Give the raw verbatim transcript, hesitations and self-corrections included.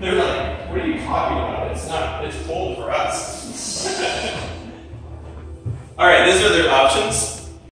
They're like, what are you talking about? It's not, it's cold for us. All right, these are their options.